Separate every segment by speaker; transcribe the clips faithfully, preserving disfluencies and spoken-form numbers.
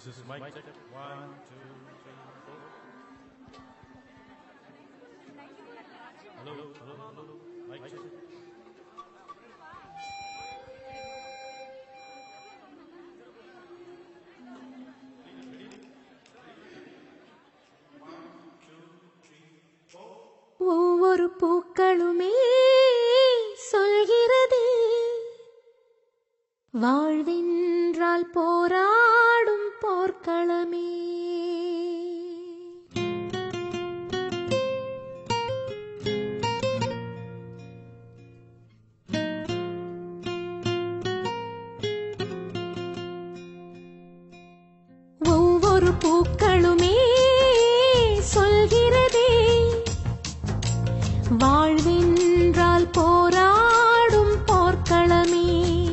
Speaker 1: This is mic check. One, two, three, four. Hello, hello, hello, hello. Mic check.
Speaker 2: ஒவ்வொரு பூக்களுமே சொல்கிறது வாழ்வென்றால் போராடும் போர்க்களமே. ஒவ்வொரு பூக்களுமே சொல்கிறதே வாழ்வென்றால் போராடும் போர்க்களமே.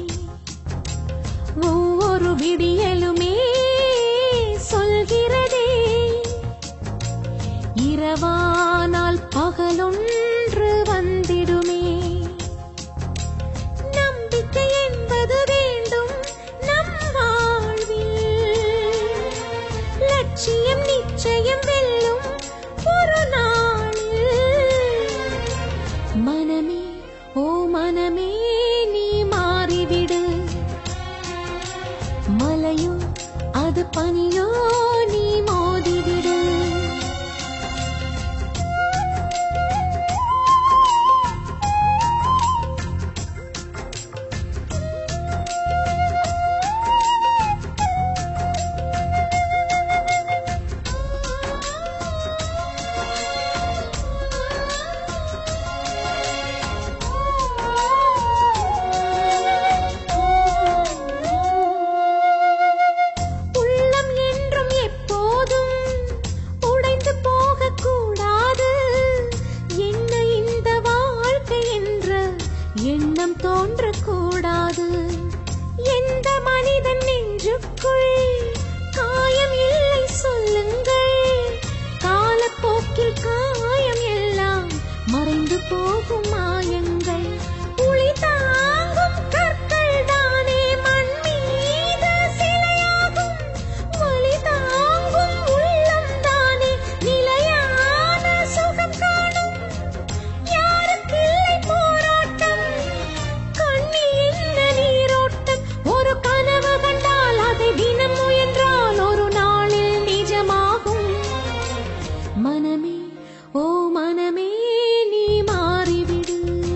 Speaker 2: ஒவ்வொரு விடியலுமே சொல்கிறதே இரவானால் பகலொன்று வந்திடுமே. நம்பிக்கை என்பது வேண்டும் நம் வாழ்வில், லட்சியம் நிச்சயம் வெல்லும் ஒரு நாளில். மனமே ஓ மனமே நீ மாறிவிடு, மலையோ அது பனியோ நீ மோதிவிடு. எண்ணம் தோன்றக்கூடாது. எந்த மனிதன் நெஞ்சுக்குள் காயம் இல்லை சொல்லுங்கள், காலப்போக்கில் காயம் எல்லாம் மறைந்து போகும் மாயங்கள். உளி தாங்கும் கற்கள் தானே மண் மீது சிலையாகும், வலி தாங்கும் உள்ளம் தானே நிலையான சுகம் காணும். யாருக்கில்லை போராட்டம், கண்ணில் என்ன நீரோட்டம். ஒரு கனவு கண்டால் அதை தினம் முயன்றால் ஒரு நாளில் நிஜமாகும். மனமே ஓ மனமே நீ மாறிவிடு,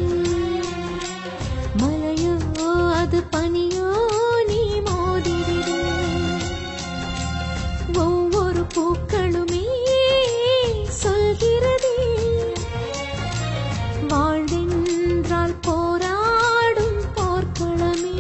Speaker 2: மலையோ அது பனியோ நீ மோதிவிடு. ஒவ்வொரு பூக்களுமே சொல்கிறதே வாழ்வென்றால் போராடும் போர்க்களமே.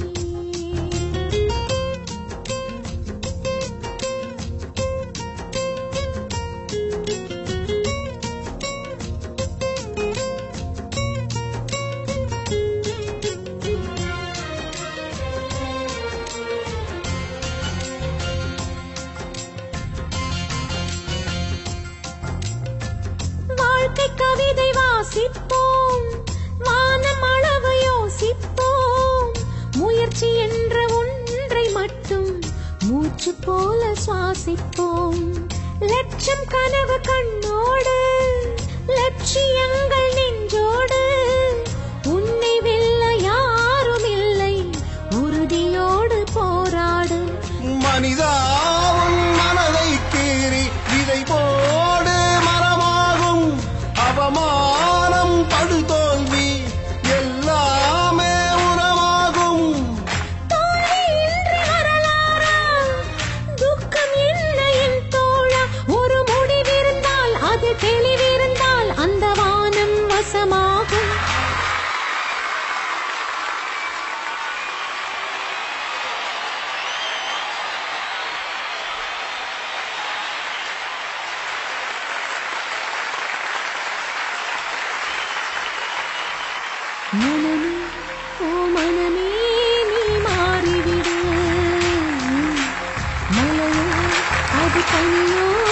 Speaker 2: வாழ்க்கை கவிதை வாசிப்போம், வானம் அளவு யோசிப்போம். முயற்சி என்ற ஒன்றை மட்டும் மூச்சு போல சுவாசிப்போம். லட்சம் கனவு கண்ணோடு, லட்சியங்கள் நெஞ்சோடு. உன்னை வெல்ல யாரும் இல்லை, உறுதியோடு போராடு.
Speaker 3: மனிதா உன் மனதை கீறி விதை போடு, மரமாகும். அவமானம் படு தோல்வி எல்லாமே உரமாகும்.
Speaker 2: தோல்வி இன்றி வரலாறா, துக்கம் என்ன என் தோழா. ஒரு முடிவிருந்தால் அது தெளிவிருந்தால் அந்த வானம் வசமாகும். மனமே ஓ மனமே நீ மாறிவிடு, மலையோ அது பனியோ